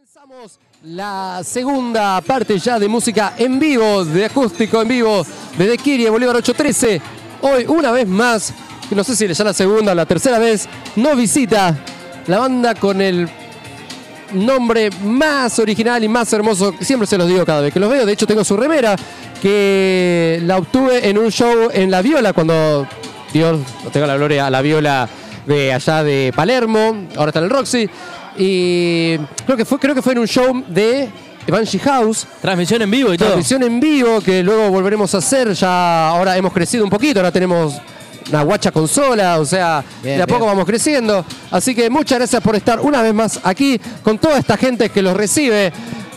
Comenzamos la segunda parte ya de música en vivo, de acústico en vivo, de Kirie Bolívar 813. Hoy, una vez más, no sé si ya la segunda o la tercera vez, nos visita la banda con el nombre más original y más hermoso. Siempre se los digo cada vez que los veo. De hecho, tengo su remera, que la obtuve en un show en La Viola, cuando, Dios, tengo la gloria, a La Viola de allá de Palermo. Ahora está en el Roxy. Y creo que fue en un show de Banshee House. Transmisión en vivo y todo. Transmisión en vivo, que luego volveremos a hacer. Ya ahora hemos crecido un poquito, ahora tenemos una guacha consola, o sea, bien, de a poco vamos creciendo. Así que muchas gracias por estar una vez más aquí con toda esta gente que los recibe.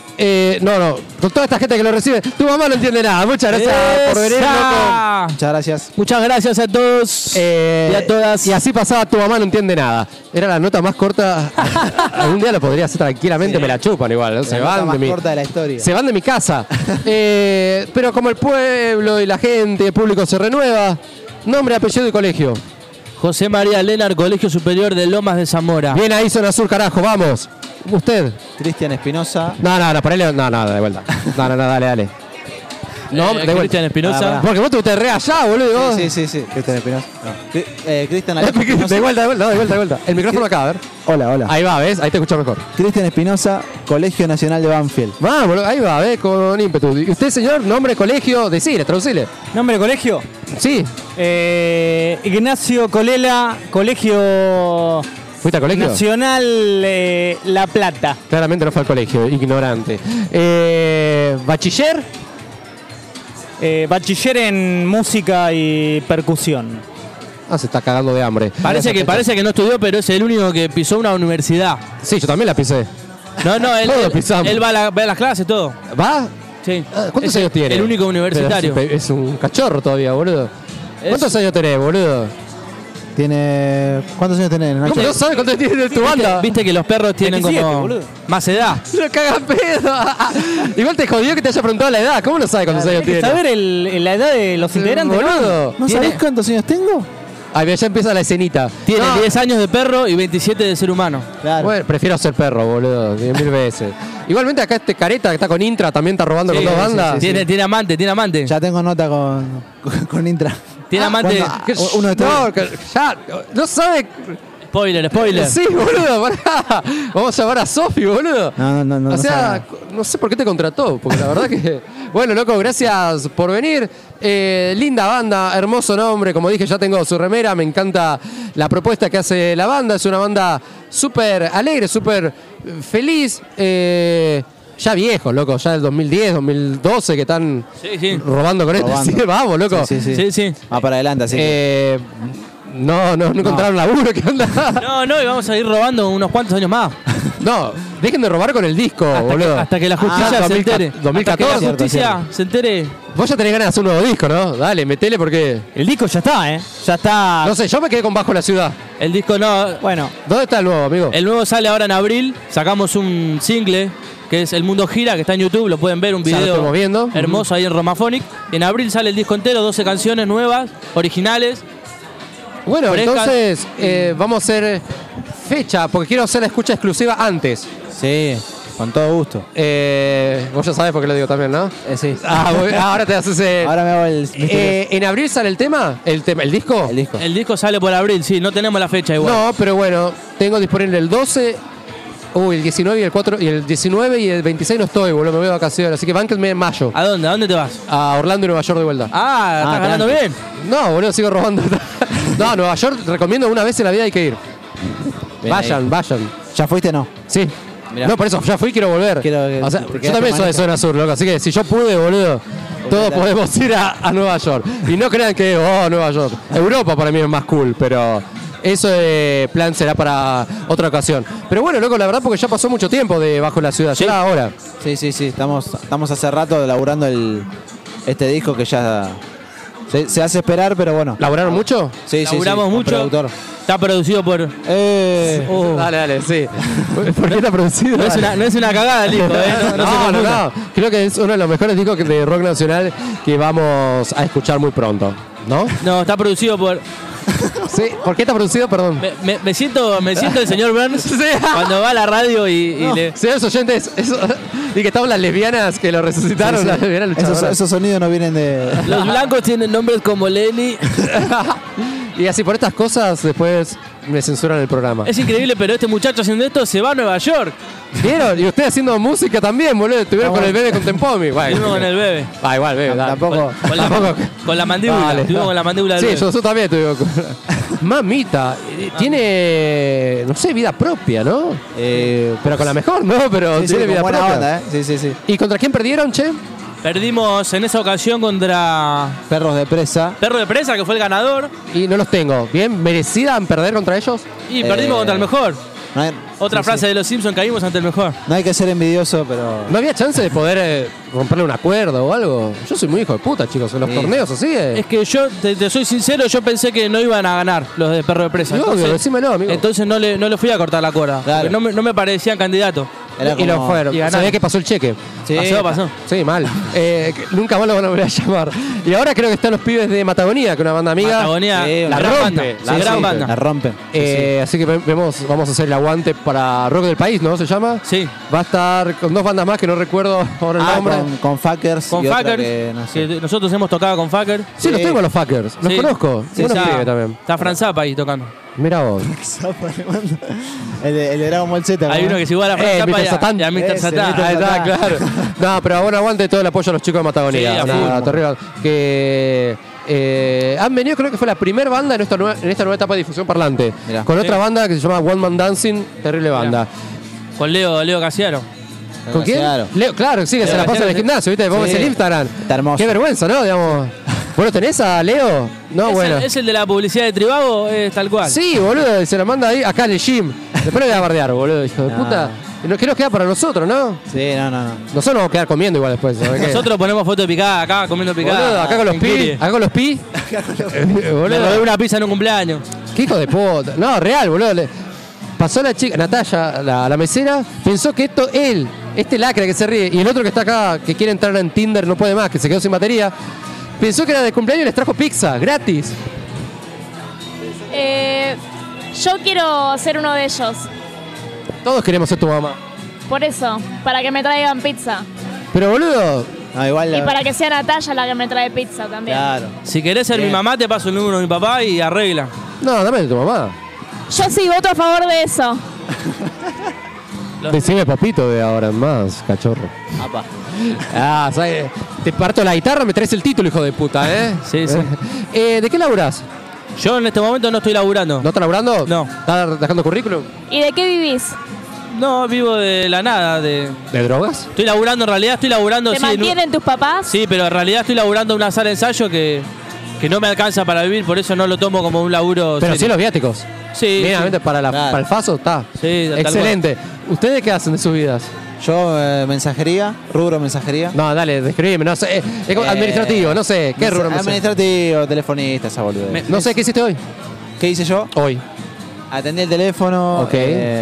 Con toda esta gente que lo recibe. Tu mamá no entiende nada. Muchas gracias por venir, loco. Muchas gracias. Muchas gracias a todos y a todas. Y así pasaba Tu mamá no entiende nada. Era la nota más corta. Algún día lo podría hacer tranquilamente, sí. Me la chupan igual, ¿no? Se van de corta de la historia. Se van de mi casa. Pero como el pueblo y la gente, el público se renueva. Nombre, apellido y colegio. José María Lenar, Colegio Superior de Lomas de Zamora. Bien ahí, zona sur, carajo, vamos. ¿Usted? Cristian Espinosa. No, ponele. No, de vuelta. No, dale. No, de vuelta. Cristian Espinosa. Porque vos te re allá, boludo. Sí. Cristian Espinosa. No. Cristian Espinosa. De vuelta. El micrófono acá, a ver. Hola. Ahí va, ¿ves? Ahí te escucho mejor. Cristian Espinosa, Colegio Nacional de Banfield. Vamos, ahí va, ¿ves? Con ímpetu. ¿Y usted, señor? Nombre, colegio, decile, traducile. ¿Nombre, colegio? Sí. Ignacio Colela, Colegio ¿Fuiste al colegio? Nacional La Plata. Claramente no fue al colegio, ignorante. ¿Bachiller? Bachiller en música y percusión. Ah, se está cagando de hambre. Parece que no estudió, pero es el único que pisó una universidad. Sí, yo también la pisé. No, Todos pisamos. él va a las clases, todo. ¿Va? Sí. ¿Cuántos años tiene? El único universitario. Pero es un cachorro todavía, boludo. ¿Cuántos años tenés, boludo? Tiene... ¿Cuántos años tenés, Nacho? ¿Cómo no sabes cuántos tiene tu banda? Viste que los perros tienen 27, como boludo. más edad. ¡Lo cagan pedo! Igual te jodió que te haya preguntado la edad. ¿Cómo no sabes cuántos años tiene? ¿Saber la edad de los integrantes? Boludo. ¿No sabés cuántos años tengo? Ahí ya empieza la escenita. Tiene 10 años de perro y 27 de ser humano. Claro. Bueno, prefiero ser perro, boludo, 10.000 veces. Igualmente acá este careta que está con Intra también está robando con dos bandas. Tiene amante. Ya tengo nota con Intra. Tiene amante. Uno de todos. No sabe. Spoiler. Sí, boludo, pará. Vamos a llamar a Sofi, boludo. No. O sea, no sé por qué te contrató, porque la verdad que... Bueno, loco, gracias por venir. Linda banda, hermoso nombre. Como dije, ya tengo su remera. Me encanta la propuesta que hace la banda. Es una banda súper alegre, súper feliz. Ya viejos, loco, ya del 2010, 2012 que están robando con esto. Sí, vamos, loco. Sí. Va para adelante, así que... No encontraron laburo, ¿qué onda? No, y vamos a ir robando unos cuantos años más. No, dejen de robar con el disco, boludo. Hasta que la justicia se entere. 2014. Hasta que la justicia se entere. Vos ya tenés ganas de hacer un nuevo disco, ¿no? Dale, metele porque... El disco ya está, Ya está. No sé, yo me quedé con Bajo la Ciudad. El disco no. Bueno. ¿Dónde está el nuevo, amigo? El nuevo sale ahora en abril. Sacamos un single que es El Mundo Gira, que está en YouTube. Lo pueden ver, un Ya lo video estamos viendo. hermoso ahí en Romaphonic. En abril sale el disco entero, 12 canciones nuevas, originales. Bueno, frescas. entonces vamos a hacer fecha, porque quiero hacer la escucha exclusiva antes. Sí, con todo gusto. Vos ya sabés por qué lo digo también, ¿no? Sí. Ahora te haces... Ahora me hago el... ¿En abril sale el tema? ¿El disco? El disco. El disco sale por abril, sí, no tenemos la fecha igual. No, pero bueno, tengo disponible el 12... el 19 y el 4 y el 19 y el 26 no estoy, boludo, me voy de vacaciones, así que bánquenme en mayo. ¿A dónde? ¿A dónde te vas? A Orlando y Nueva York de vuelta. ¿Estás ganando bien? No, boludo, sigo robando. No, Nueva York recomiendo una vez en la vida hay que ir. Bien Vayan. ¿Ya fuiste no? Sí. Mirá. No, por eso, ya fui, quiero volver. O sea, yo también soy de zona sur, loco, así que si yo pude, boludo, todos podemos ir a Nueva York. Y no crean que, Nueva York. Europa para mí es más cool, pero... Eso de plan será para otra ocasión. Pero bueno, loco, la verdad, porque ya pasó mucho tiempo de Bajo la Ciudad. Ya ahora. Sí. Estamos hace rato elaborando este disco que ya se hace esperar, pero bueno. ¿Laburaron mucho? Sí. Laburamos mucho. Productor. Está producido por... Dale, sí. ¿Por qué está producido? No es una cagada el disco, No. Creo que es uno de los mejores discos de rock nacional que vamos a escuchar muy pronto, ¿no? No, está producido por Sí, ¿por qué está producido? Perdón. Me siento el señor Burns Sí. cuando va a la radio y le... Señores oyentes, y que estaban las lesbianas que lo resucitaron, Sí, sí. las lesbianas Esos, luchadoras. esos sonidos no vienen de... Los blancos tienen nombres como Lenny. Y así por estas cosas después me censuran el programa. Es increíble, pero este muchacho haciendo esto se va a Nueva York. ¿Vieron? Y usted haciendo música también, boludo. Estuvieron con el bebé con Tempomi. Estuvimos con el bebé. Ah, igual, bebé. dale. Tampoco... Con la mandíbula. Dale. Estuvimos con la mandíbula del Sí, bebé. yo también estuve con... Mamita, tiene, no sé, vida propia, ¿no? Pero con la mejor, ¿no? Pero sí, sí, tiene con vida buena propia. onda, ¿eh? Sí, sí, sí. ¿Y contra quién perdieron, che? Perdimos en esa ocasión contra Perros de presa. Perro de Presa, que fue el ganador. Y no los tengo. ¿Bien? ¿Merecida perder contra ellos? Y perdimos contra el mejor. No hay, Otra sí, frase sí. de los Simpsons, caímos ante el mejor. No hay que ser envidioso, pero... ¿No había chance de poder romperle un acuerdo o algo? Yo soy muy hijo de puta, chicos. En los Sí. torneos así Es que yo, te soy sincero, yo pensé que no iban a ganar los de Perro de Presa. Y obvio, decímelo, amigo. Entonces no le fui a cortar la cuerda. Claro. Porque no me parecían candidatos. Era Y lo como- fueron. y ganaron. Sabía que pasó el cheque. Sí, Pasó. Sí, mal. Nunca más lo van a volver a llamar. Y ahora creo que están los pibes de Matagonía, que es una banda amiga. Patagonia, Sí, la la gran rompe, banda. la La gran rompe. banda. La rompen. Así que vamos a hacer el aguante para Rock del País, ¿no? ¿Se llama? Sí. Va a estar con dos bandas más que no recuerdo ahora el nombre. Con Fuckers Con y otra Fucker, que no sé. que nosotros hemos tocado con Fucker. Sí, los tengo los fuckers. Los Sí. conozco. Sí, Buenos está, pibes también. está Franz Zappa ahí tocando. Mira vos. el de Dragon Ball Z. Hay ¿no? uno que es igual a Franz Zappa Mr. y Satan. a Mr. Ese, Satan. Mr. Ahí está, Satan. claro. No, pero bueno, aguante todo el apoyo a los chicos de Matagonía. Sí, a Nada, full. terrible. Que han venido, creo que fue la primera banda en esta nueva etapa de difusión parlante. Mirá. Con Sí. otra banda que se llama One Man Dancing, terrible banda. Con Leo Casiaro. ¿Con quién? Claro. Leo, claro, sí, que se la pasa en el gimnasio, ¿viste? Vos Sí. ves el Instagram. Está hermoso. Qué vergüenza, ¿no? Digamos. ¿Vos lo tenés a Leo? No, bueno. ¿Es el de la publicidad de Tribago? Es tal cual. Sí, boludo, se la manda ahí, acá en el gym. Después lo voy a bardear, boludo, hijo de puta. ¿Qué nos queda para nosotros, no? Sí, no. Nosotros nos vamos a quedar comiendo igual después. ¿sabés qué? Nosotros ponemos foto de picada acá, comiendo picada. Boludo, acá con los en pi. Kirie. Acá con los pi. Le Boludo, robé una pizza en un cumpleaños. qué hijo de puta. No, real, boludo. Pasó la chica, Natalia, la mesera, pensó que este lacra que se ríe, y el otro que está acá, que quiere entrar en Tinder, no puede más, que se quedó sin batería, pensó que era de cumpleaños y les trajo pizza, gratis. Yo quiero ser uno de ellos. Todos queremos ser tu mamá. Por eso, para que me traigan pizza. Pero boludo, No, igual Y para que sea Natalia la que me trae pizza también. Claro. Si querés ser Bien. mi mamá, te paso el número de mi papá y arregla. no, dame de tu mamá. Yo sí voto a favor de eso. Decime papito de ahora en más, cachorro. Apa. Ah, ¿sabes? Te parto la guitarra, me traes el título, hijo de puta, ¿eh? Sí, sí. ¿De qué laburás? Yo en este momento no estoy laburando. ¿No estás laburando? No. ¿Estás dejando currículum? ¿Y de qué vivís? No, vivo de la nada. ¿De drogas? Estoy laburando, en realidad estoy laburando. ¿Te sí, en un- mantienen tus papás? Sí, pero en realidad estoy laburando en una sala de ensayo que no me alcanza para vivir, por eso no lo tomo como un laburo. Pero sí serio. los viáticos. Sí, Mínimamente sí. para Claro. el FASO está. Sí, tal Excelente. ¿Ustedes qué hacen de sus vidas? Yo, mensajería, rubro mensajería. No, dale, describime. No sé. Es como administrativo, no sé. ¿Qué rubro? No sé. Administrativo, telefonista, esa boludez. Me- No sé, ¿qué hiciste hoy? ¿Qué hice yo? Hoy. Atendí el teléfono. Ok.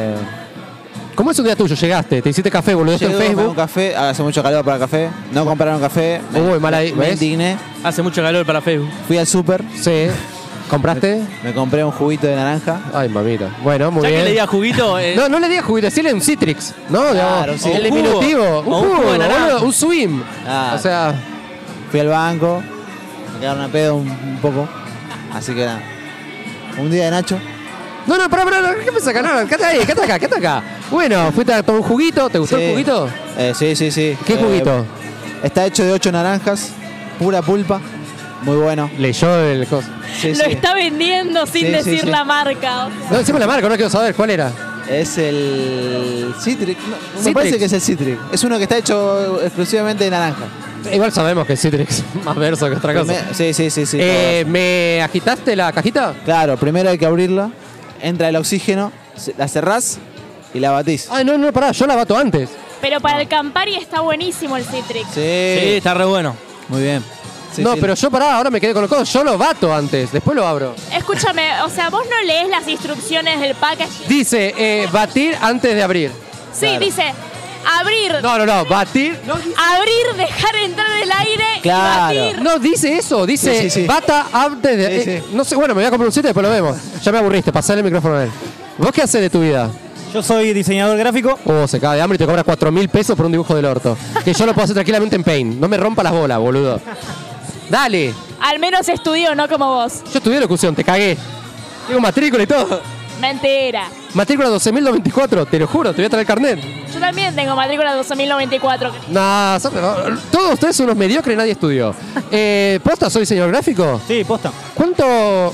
¿Cómo es un día tuyo? Llegaste, te hiciste café, boludeaste en Llegué a tomar un Facebook. café, hace mucho calor para el café. No compraron café. Uy, mal ahí, Me ¿ves? indigné. Hace mucho calor para Facebook. Fui al súper, Sí. ¿Compraste? me compré un juguito de naranja. Ay, mamita. Bueno, muy Ya bien. que le diga juguito, No le digas juguito, decirle un Citrix, ¿no? Digamos, sí. el Un jugo. diminutivo. O un jugo de naranja. boludo, un swim. Ah. O sea, Fui al banco, me quedaron a pedo un poco. Así que nada. Un día de Nacho. no, pará, ¿qué pasa acá? No, quédate acá. Bueno, fuiste a tomar un juguito, ¿te gustó Sí. el juguito? Sí. ¿Qué juguito? Está hecho de 8 naranjas, pura pulpa. Muy bueno. Leyó el coso. Sí, Lo sí. está vendiendo sin Sí, decir sí. la marca. No, decime la marca, no quiero saber cuál era. Es el Citrix. No, me Citrix. parece que es el Citrix. Es uno que está hecho exclusivamente de naranja. Igual sabemos que es Citrix más verso que otra cosa. Sí. ¿Me agitaste la cajita? Claro, primero hay que abrirla. Entra el oxígeno, la cerrás y la batís. Ay, no, pará, yo la bato antes. Pero para el Campari está buenísimo el Citrix. sí, está re bueno. Muy bien. Sí, no, sí. pero yo ahora me quedé con los codos. Yo lo bato antes, después lo abro. Escúchame, o sea, vos no lees las instrucciones del packaging. Dice, batir antes de abrir. Sí, Claro. dice, Abrir, No, batir. No, abrir, dejar entrar el aire Claro. y batir. no dice eso, dice Sí, sí, sí. bata antes de. Sí, sí. No sé, bueno, me voy a comprar un sitio y después lo vemos. Ya me aburriste, pasale el micrófono a él. ¿Vos qué haces de tu vida? Yo soy diseñador gráfico. Se cae de hambre y te cobra 4.000 pesos por un dibujo del orto. Que yo lo puedo hacer tranquilamente en Paint. No me rompa las bolas, boludo. Dale. Al menos estudió, no como vos. Yo estudié locución, te cagué. Tengo matrícula y todo. Mentira. Matrícula 12.094, te lo juro, te voy a traer el carnet. Yo también tengo matrícula 12.094. Nah, todos ustedes son unos mediocres, nadie estudió. ¿Posta soy diseñador gráfico? Sí, posta. ¿Cuánto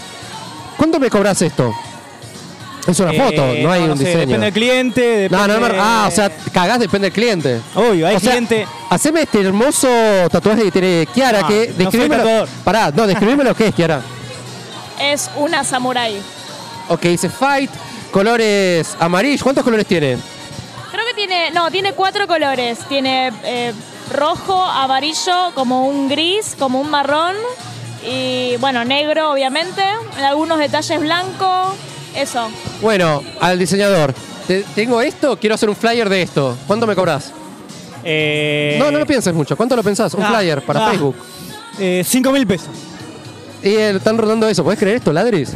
me cobras esto? Es una foto, no hay un sé, diseño. Depende del cliente. No, Depende... o sea, cagás, depende del cliente. Obvio, hay O sea, cliente. haceme este hermoso tatuaje que tiene Kiara, No, que no soy describímelo. tatuador. Pará, no, describime lo que es, Kiara. Es una samurái. Ok, dice fight, colores amarillos. ¿Cuántos colores tiene? Creo que tiene 4 colores. Tiene rojo, amarillo, como un gris, como un marrón y, bueno, negro, obviamente. Algunos detalles blancos. Eso. Bueno, al diseñador. Tengo esto, quiero hacer un flyer de esto. ¿Cuánto me cobras? No lo pienses mucho. ¿Cuánto lo pensás? Un flyer para Facebook. 5.000 pesos. Y están rodando eso. ¿Podés creer esto, Ladris?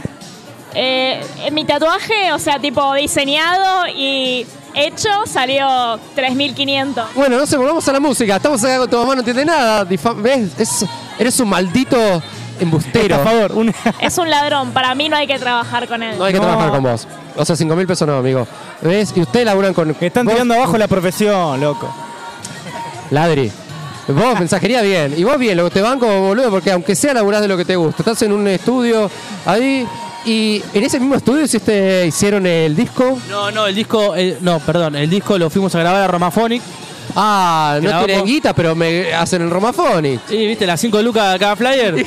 Mi tatuaje, o sea, tipo diseñado y hecho, salió 3.500. Bueno, no sé, volvamos a la música. Estamos acá con tu mamá, no entiende nada. ¿Ves? Eres un maldito embustero. Por favor, Es un ladrón. Para mí no hay que trabajar con él. No hay que trabajar con vos. O sea, 5.000 pesos no, amigo. ¿Ves? Y ustedes laburan con... Están vos, tirando abajo la profesión, loco. Ladri. Vos, mensajería bien. Y vos bien, lo que te banco, boludo, porque aunque sea laburás de lo que te gusta. Estás en un estudio ahí y en ese mismo estudio hicieron el disco. No, el disco, el disco lo fuimos a grabar a Romaphonic. Ah, no Grabamos. tienen guita, pero me hacen el Romaphonic. Sí, viste, las 5 lucas de cada flyer.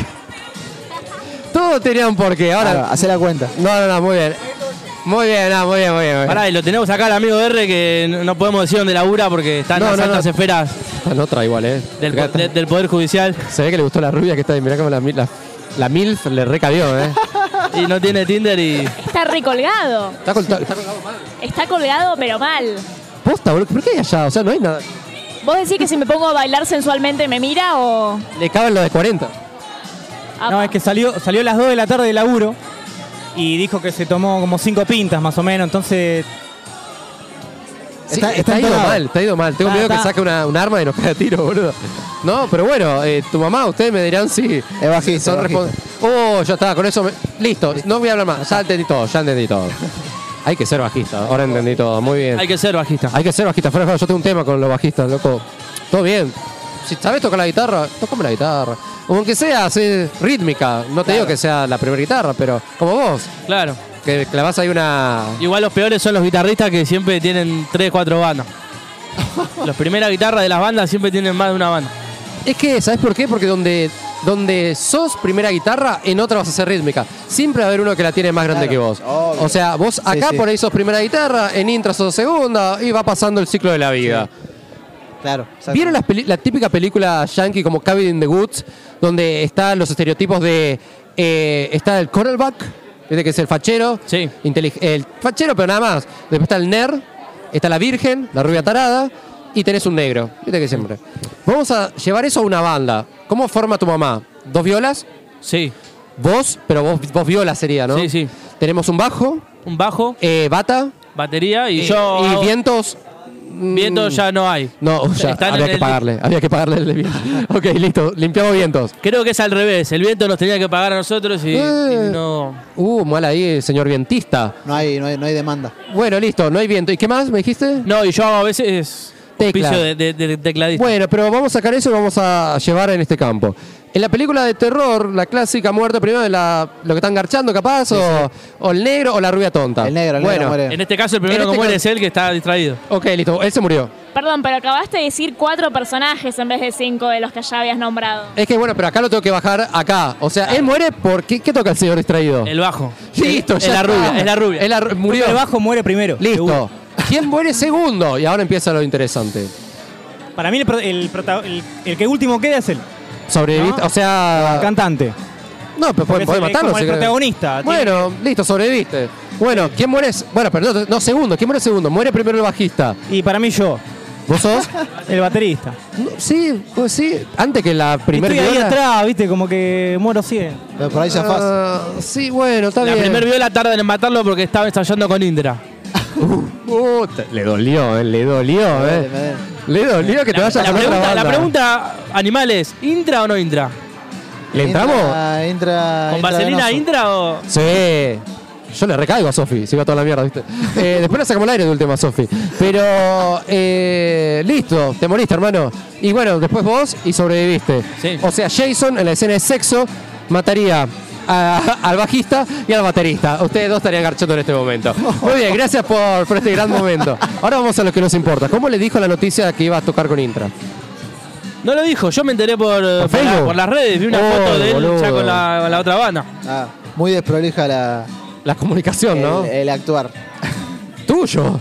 Todo tenía un porqué. Ahora, Claro, hacé la cuenta. no, muy bien. Muy bien. Pará, y lo tenemos acá al amigo R que no podemos decir dónde labura porque está en No, las no, altas no. esferas Está en otra igual, del Poder Judicial Se ve que le gustó la rubia que está ahí. Mirá cómo la MILF le recabió, y no tiene Tinder y... Está recolgado. Está colgado mal. Está colgado, pero mal. Posta, boludo. ¿Por qué hay allá? O sea, no hay nada. ¿Vos decís que si me pongo a bailar sensualmente me mira o...? Le caben los de 40. No, es que salió a las 2 de la tarde de laburo y dijo que se tomó como 5 pintas más o menos, entonces... Sí, Está está ido entonado. mal, está ido mal. Tengo miedo que saque un arma y nos caiga a tiro, boludo. No, pero bueno, tu mamá, ustedes me dirán si... Es bajista, son es bajista. ya está, con eso... Listo, no voy a hablar más. Ya entendí todo. Hay que ser bajista, ahora entendí todo, muy bien. Hay que ser bajista. Hay que ser bajista. Fuera de juego, yo tengo un tema con los bajistas, loco. Todo bien. Si sabes tocar la guitarra, tócame la guitarra. O aunque sea así, rítmica. No te digo que sea la primera guitarra, pero como vos, Claro. que clavás ahí una... Igual los peores son los guitarristas que siempre tienen 3, 4 bandas. Las primeras guitarras de las bandas siempre tienen más de una banda. Es que, ¿sabes por qué? Porque donde sos primera guitarra, en otra vas a ser rítmica. Siempre va a haber uno que la tiene más grande Claro, que vos. obvio. O sea, vos acá sí. por ahí sos primera guitarra, en intra sos segunda y va pasando el ciclo de la vida. Claro. exacto. ¿Vieron la típica película yankee como Cabin in the Woods? Donde están los estereotipos de... está el cornerback, ¿viste? Que es el fachero. Sí. El fachero, pero nada más. Después está el nerd, está la virgen, la rubia tarada, y tenés un negro. Viste que siempre. Vamos a llevar eso a una banda. ¿Cómo forma tu mamá? ¿2 violas? Sí. Vos, pero vos viola sería, ¿no? Sí, sí. Tenemos un bajo, Un bajo, bata, batería y y yo... hago- vientos. Vientos ya no hay. No, ya, Están había en que el- pagarle el viento. Ok, listo, limpiamos vientos. Creo que es al revés. El viento nos tenía que pagar a nosotros y no... Mal ahí, señor vientista. No hay demanda. Bueno, listo, no hay viento. ¿Y qué más me dijiste? No, y yo hago a veces Tecla. oficio de tecladista. Bueno, pero vamos a sacar eso y vamos a llevar en este campo. En la película de terror, la clásica muerte primero de lo que están garchando capaz, o el negro o la rubia tonta. El negro bueno, muere. En este caso el primero En este que muere caso- es él que está distraído. Ok, listo, él se murió. Perdón, pero acabaste de decir 4 personajes en vez de 5 de los que ya habías nombrado. Es que bueno, pero acá lo tengo que bajar acá. O sea, él muere porque... ¿Qué toca el señor distraído? El bajo. Listo, Es ya la está. rubia, es la rubia. Murió. El bajo muere primero. Listo. seguro. ¿Quién muere segundo? Y ahora empieza lo interesante. Para mí el que último queda es él. Sobreviviste, ¿No? o sea... Cantante. No, pero Porque puede es matarlo. como el si querés. protagonista. Bueno, listo, sobreviviste. Bueno, ¿quién muere? Bueno, pero no, segundo. ¿Quién muere segundo? Muere primero el bajista. Y para mí yo. ¿Vos sos? El baterista. No, sí, pues sí. Antes que la primera Estoy ahí viola. atrás, viste, como que muero 100. Pero por ahí zafás. Sí, bueno, está La bien. primera viola tardan en matarlo porque estaba ensayando con Indra. Le dolió, le dolió, Me duele. Le dolió que te vayas con otra banda. La pregunta, animal, es: ¿Intra o no Intra? ¿Le entramos? Entra. ¿Con vaselina venoso. Intra o...? Sí. Yo le recaigo a Sofi, se iba toda la mierda, ¿viste? Después le sacamos el aire de última, Sofi. Pero, listo, te moriste, hermano. Y bueno, después vos y sobreviviste. Sí. O sea, Jason en la escena de sexo mataría al bajista y al baterista. Ustedes dos estarían garchando en este momento. Muy bien, gracias por este gran momento. Ahora vamos a lo que nos importa. ¿Cómo le dijo la noticia que iba a tocar con Intra? No lo dijo, yo me enteré por Facebook? por las redes, vi una Oh, foto de él boludo. ya con la otra banda. Ah, muy desprolija La comunicación, ¿no? el actuar. Tuyo.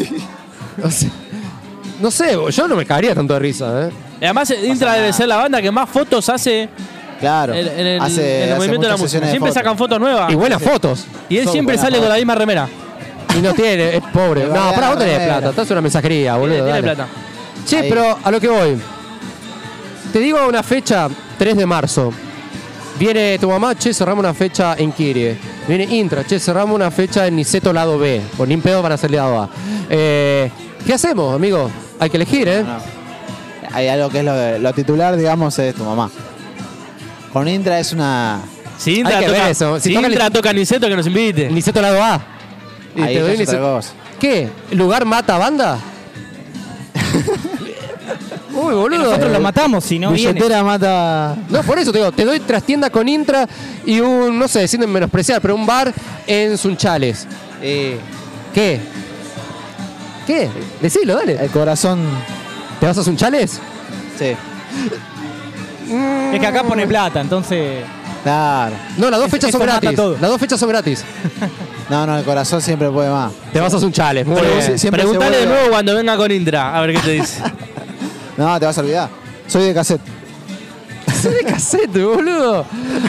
No sé, yo no me cagaría tanto de risa, ¿eh? Y además, Intra debe ser la banda que más fotos hace Claro. en el hace movimiento de la muchas música. sesiones de Siempre fotos. sacan fotos nuevas. Y buenas fotos. Y él Son siempre buenas sale con fotos. la misma remera. Y no tiene, es pobre. Pero No, vale para vos la tenés remera. plata, estás en una mensajería, boludo. Tiene dale. plata. Che, Ahí. pero a lo que voy. Te digo una fecha, 3 de marzo. Viene tu mamá, che, cerramos una fecha en Kirie. Viene Intra, che, cerramos una fecha en Niceto lado B. O ni en pedo van a ser lado A. ¿Qué hacemos, amigo? Hay que elegir, ¿eh? No. Hay algo que es lo titular, digamos, es tu mamá. Con Intra es una. Si Intra Hay que ver toca, eso. Si si toca Intra toca Niceto, que nos invite. Niceto lado A. Y Ahí te doy es otra Niceto- cosa. ¿Qué? ¿Lugar mata banda? Uy, boludo. Nosotros lo matamos si no viene. Billetera mata. No, por eso te digo, te doy trastienda con Intra y un, no sé, sin menospreciar, pero un bar en Sunchales. ¿Qué? ¿Qué? Decilo, dale. El corazón. ¿Te vas a Sunchales? Sí. Es que acá pone plata, entonces. Claro. No, las dos fechas son eso mata gratis. todo. Las dos fechas son gratis. No, el corazón siempre puede más. Te vas a Sunchales, muy Pero bien. sí, siempre Preguntale se de vuelve. nuevo cuando venga con Intra, a ver qué te dice. No, te vas a olvidar. Soy de cassette. Soy de cassette, boludo.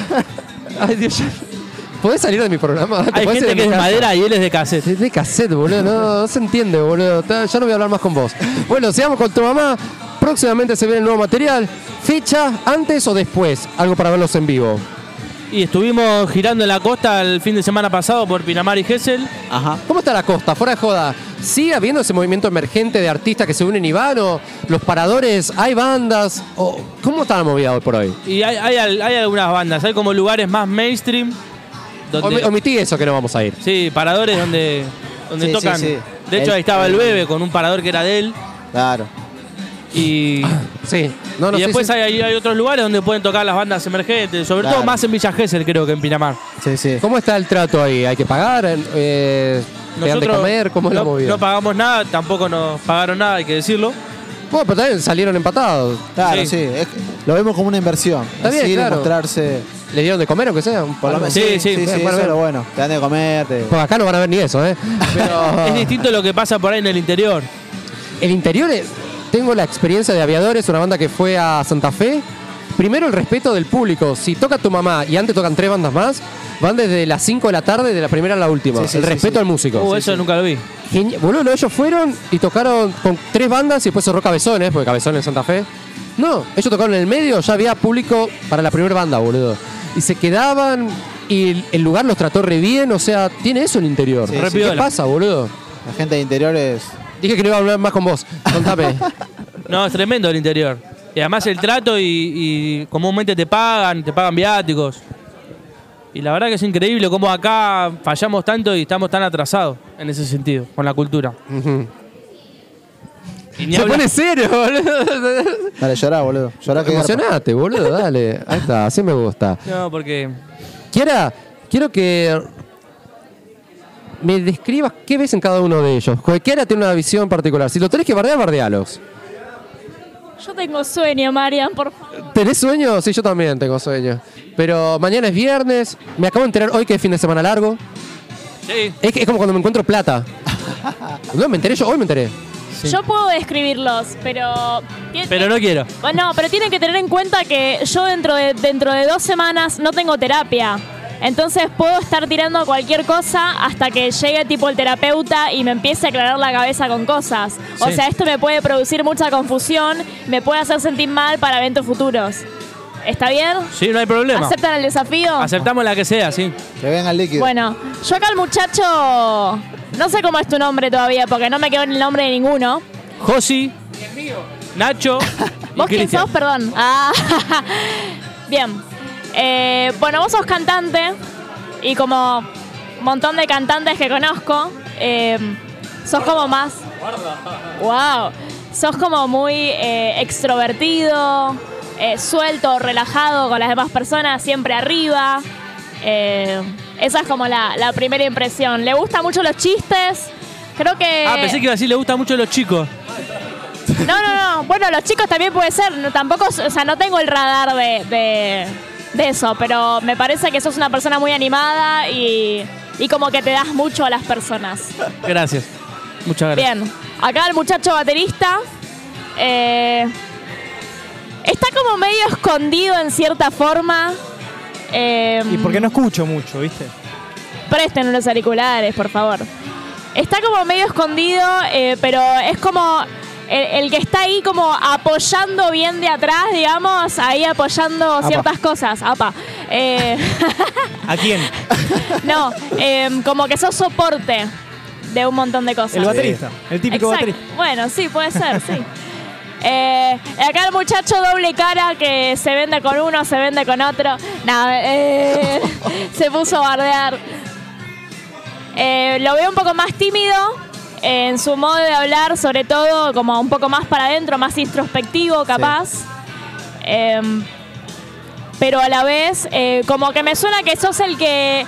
Ay, Dios. ¿Podés salir de mi programa? ¿Te Hay podés gente ir que de es mi casa? madera y él es de cassette. Es de cassette, boludo. No se entiende, boludo. Ya no voy a hablar más con vos. Bueno, sigamos con tu mamá. Próximamente se viene el nuevo material. ¿Fecha antes o después? Algo para verlos en vivo. Y estuvimos girando en la costa el fin de semana pasado por Pinamar y Gesell. Ajá. ¿Cómo está la costa? Fuera de joda. ¿Sigue habiendo ese movimiento emergente de artistas que se unen y van? ¿O los paradores? ¿Hay bandas? ¿O cómo está la movida hoy por hoy? Y hay algunas bandas, hay como lugares más mainstream. Donde, Omití eso que no vamos a ir. sí, paradores donde Sí, tocan. sí, sí. De hecho, ahí estaba el Bebe con un parador que era de él. Claro. Y, Sí. No, y sí, después sí. hay otros lugares donde pueden tocar las bandas emergentes, sobre Claro. todo más en Villa Gesell, creo que en Pinamar. Sí, sí. ¿Cómo está el trato ahí? ¿Hay que pagar? ¿Te dan de comer? ¿Cómo es la no, movida? no pagamos nada, tampoco nos pagaron nada, hay que decirlo. Bueno, pero también salieron empatados. Claro, Sí. sí. Lo vemos como una inversión. Está bien, Así, claro. mostrarse. ¿Le dieron de comer o que sea? Por lo menos. Sí, sí, sí, bueno, eso es bueno. lo bueno. Te dan de comer. Pues acá no van a ver ni eso, ¿eh? Pero Es distinto lo que pasa por ahí en el interior. el interior, tengo la experiencia de Aviadores, una banda que fue a Santa Fe. Primero, el respeto del público. Si toca tu mamá y antes tocan 3 bandas más, van desde las 5 de la tarde, de la primera a la última. Sí, sí, el sí, respeto sí. al músico. Eso nunca lo vi. Boludo, no, ellos fueron y tocaron con 3 bandas y después cerró Cabezones, porque Cabezones en Santa Fe. No, ellos tocaron en el medio, ya había público para la primera banda, boludo. Y se quedaban y el lugar los trató re bien, o sea, tiene eso el interior. Sí, ¿Qué sí. Re pasa, boludo? La gente de interior es. Dije que no iba a hablar más con vos. Contame. No, es tremendo el interior. Y además el trato y comúnmente te pagan viáticos. Y la verdad que es increíble cómo acá fallamos tanto y estamos tan atrasados en ese sentido, con la cultura. Ujú. Y ni Se hablar- pone serio, boludo. Dale, llorá, boludo. Llorá que garpa. Emocionate, boludo, dale. Ahí está, así me gusta. No, porque Quiero que me describas qué ves en cada uno de ellos. Cualquiera tiene una visión particular. Si lo tenés que bardear, bardealos. Yo tengo sueño, Marian, por favor. ¿Tenés sueño? Sí, yo también tengo sueño. Pero mañana es viernes. Me acabo de enterar hoy que es fin de semana largo. sí, Es como cuando me encuentro plata. No, me enteré yo, hoy me enteré. sí. Yo puedo describirlos, pero... Pero no quiero. Bueno, pero tienen que tener en cuenta que yo dentro de 2 semanas no tengo terapia. Entonces puedo estar tirando cualquier cosa hasta que llegue tipo el terapeuta y me empiece a aclarar la cabeza con cosas. O Sí. sea, esto me puede producir mucha confusión, me puede hacer sentir mal para eventos futuros. ¿Está bien? Sí, no hay problema. ¿Aceptan el desafío? Aceptamos la que sea, sí. Que venga el líquido. Bueno, yo acá el muchacho, no sé cómo es tu nombre todavía, porque no me quedó el nombre de ninguno. Josi, Nacho y ¿Vos quién Cristian. sos? Perdón. Ah, bien. Bueno, vos sos cantante y como un montón de cantantes que conozco, sos como más... ¡Wow! Sos como muy extrovertido, suelto, relajado con las demás personas, siempre arriba. Esa es como la primera impresión. Le gustan mucho los chistes. Creo que... Pensé que iba a decir le gustan mucho los chicos. No. Bueno, los chicos también puede ser. No, tampoco, o sea, no tengo el radar de eso, pero me parece que sos una persona muy animada y como que te das mucho a las personas. Gracias. Muchas gracias. Bien, acá el muchacho baterista está como medio escondido en cierta forma. Y porque no escucho mucho, ¿viste? Presten los auriculares, por favor. Está como medio escondido, pero es como el que está ahí como apoyando bien de atrás, digamos, ahí apoyando ciertas cosas. Apa. ¿A quién? No, como que sos soporte de un montón de cosas. El baterista, el típico Exacto. baterista. Bueno, sí, puede ser, sí. Acá el muchacho doble cara que se vende con uno, se vende con otro. No, se puso a bardear. Lo veo un poco más tímido en su modo de hablar, sobre todo como un poco más para adentro, más introspectivo capaz. Pero a la vez, como que me suena que sos el que...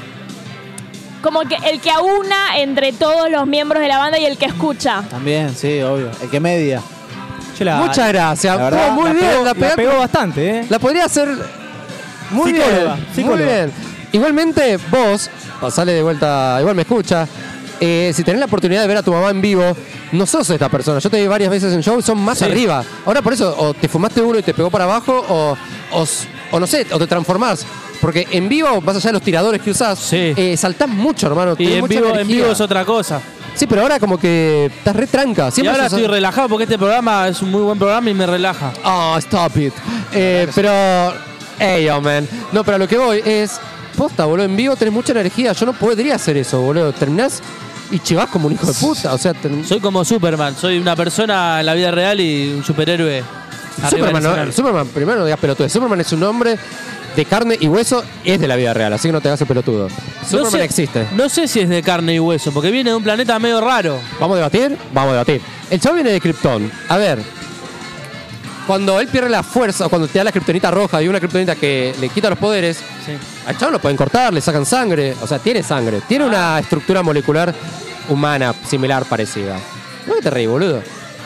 Como que el que aúna entre todos los miembros de la banda y el que escucha. También, sí, obvio. El que media. Muchas gracias. la verdad, Muy bien. La pegó bastante, ¿eh? La podría hacer muy Psicóloga, bien. psicóloga. Muy bien. Igualmente, vos, pasale de vuelta, igual me escucha. Si tenés la oportunidad de ver a tu mamá en vivo, no sos esta persona. Yo te vi varias veces en show, son más arriba. Ahora por eso, o te fumaste uno y te pegó para abajo, o no sé, o te transformás. Porque en vivo, más allá de los tiradores que usás, Sí. saltás mucho, hermano. Y tenés en mucha vivo, en energía. vivo es otra cosa. Sí, pero ahora como que estás re tranca. Y Siempre ahora sos- estoy relajado porque este programa es un muy buen programa y me relaja. Oh, stop it. Pero, hey, yo, man. No, pero a lo que voy es, posta, boludo, en vivo tenés mucha energía. Yo no podría hacer eso, boludo. Terminás y chivás como un hijo de puta. O sea, Soy como Superman, soy una persona en la vida real y un superhéroe. arriba Superman, del no, escenario. Superman, primero no digas pelotudo. Superman es un hombre de carne y hueso, es de la vida real, así que no te hagas el pelotudo. Superman sé- existe. No sé si es de carne y hueso, porque viene de un planeta medio raro. ¿Vamos a debatir? Vamos a debatir. El chavo viene de Krypton. A ver, cuando él pierde la fuerza, o cuando te da la kriptonita roja y una kriptonita que le quita los poderes, al chavo lo pueden cortar, le sacan sangre. O sea, tiene sangre. Tiene una estructura molecular humana similar, parecida. ¿No que te reí, boludo?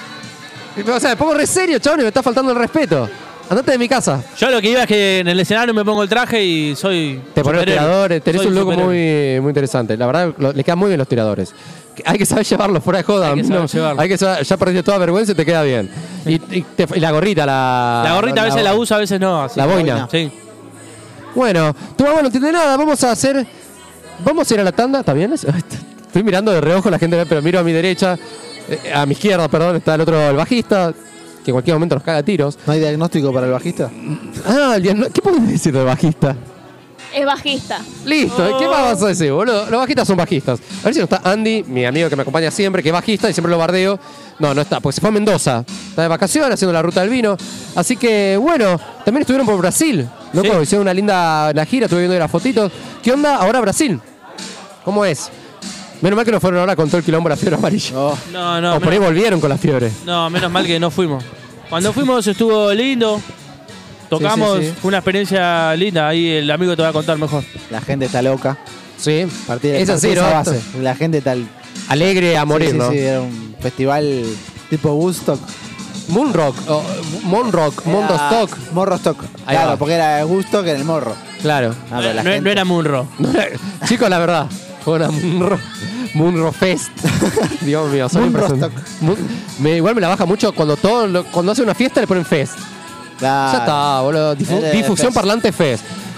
O sea, me pongo re serio, chabón, y me está faltando el respeto. Andate de mi casa. Yo lo que iba es que en el escenario me pongo el traje y soy. Te pones los superhéroe. tiradores, tenés Soy un look superhéroe. muy interesante. La verdad, le quedan muy bien los tiradores. Hay que saber llevarlos fuera de joda. Hay que saber llevarlo. Hay que saber- ya perdiste toda vergüenza y te queda bien. Y la gorrita, La gorrita a veces la uso, a veces no. así La que- boina. Sí. Bueno, tu mamá no entiende nada. Vamos a ir a la tanda. ¿Está bien? Estoy mirando de reojo, la gente ve, pero miro a mi derecha, a mi izquierda, perdón, está el otro, el bajista, que en cualquier momento nos caga a tiros. ¿No hay diagnóstico para el bajista? ¿Qué puedes decir del bajista? Es bajista. Listo, ¿qué más vas a decir, boludo? Los bajistas son bajistas. A ver si no está Andy, mi amigo que me acompaña siempre, que es bajista y siempre lo bardeo. No está, porque se fue a Mendoza. Está de vacaciones haciendo la ruta del vino. Así que, bueno, también estuvieron por Brasil. Loco, Sí. hicieron una linda la gira, estuve viendo las fotitos. ¿Qué onda ahora Brasil? ¿Cómo es? Menos mal que no fueron ahora con todo el quilombo de la fiebre amarilla. Oh, No, O por ahí volvieron con la fiebre. no, menos mal que no fuimos. Cuando fuimos estuvo lindo. Tocamos, Sí, sí, sí. fue una experiencia linda. Ahí el amigo te va a contar mejor. la gente está loca. Sí, Partir es así, esa ¿no? base. La gente está... Alegre a morir, sí, ¿no? Sí, era un festival tipo Woodstock. Moonrock, Mondostock. Morrostock. Ahí Claro, va. porque era Woodstock en el morro. Claro. Ah, pero la No, gente- no era Munro. Chicos, la verdad, fue una Munro Fest. Dios mío, soy Munrostock. Igual me la baja mucho cuando cuando hace una fiesta le ponen Fest. Claro. Ya está, boludo. Era de Difusión Fest. parlante Fest.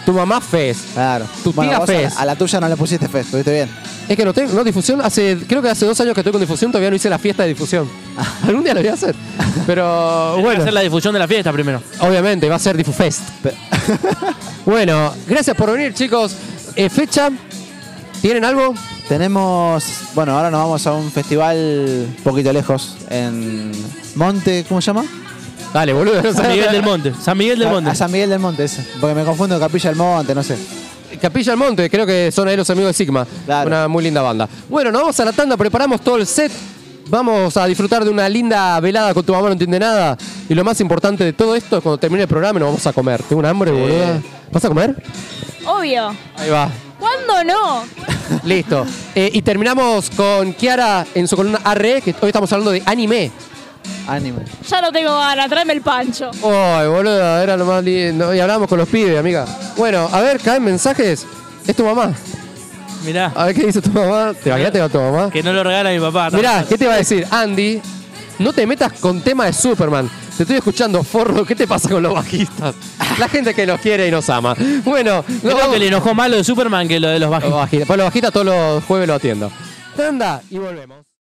Tu mamá Fez. Claro. Tu tía vos Fez. a la tuya no le pusiste Fez, ¿estuviste bien? Es que no, difusión, creo que hace 2 años que estoy con difusión, todavía no hice la fiesta de difusión. Algún día lo voy a hacer. Pero Tenés que bueno, hacer la difusión de la fiesta primero. obviamente va a ser Difufest. Bueno, gracias por venir, chicos. Fecha, ¿tienen algo? Tenemos, bueno, ahora nos vamos a un festival un poquito lejos, en Monte, ¿cómo se llama? Dale, boludo. San Miguel del Monte. San Miguel del Monte. A San Miguel del Monte, eso. Porque me confundo con Capilla del Monte, no sé. Capilla del Monte, creo que son ahí los amigos de Sigma. Claro. Una muy linda banda. Bueno, nos vamos a la tanda, preparamos todo el set. Vamos a disfrutar de una linda velada con tu mamá, no entiende nada. Y lo más importante de todo esto es cuando termine el programa y nos vamos a comer. Tengo un hambre, boluda. ¿Vas a comer? Obvio. Ahí va. ¿Cuándo no? Listo. Y terminamos con Kiara en su columna ARRE, que hoy estamos hablando de anime. Ánimo. Ya no tengo ganas, tráeme el pancho. Ay, boludo, era lo más lindo. Y hablábamos con los pibes, amiga. Bueno, a ver, caen mensajes. Es tu mamá. Mirá. A ver qué dice tu mamá. ¿Te imaginaste con tu mamá? Que no lo regala mi papá. Mirá, ¿qué te va a decir? Andy, no te metas con tema de Superman. Te estoy escuchando, forro. ¿Qué te pasa con los bajistas? La gente que nos quiere y nos ama. Bueno, Creo que le enojó más lo de Superman que lo de los bajistas. Los bajistas. Pues los bajistas todos los jueves lo atiendo. Tanda y volvemos.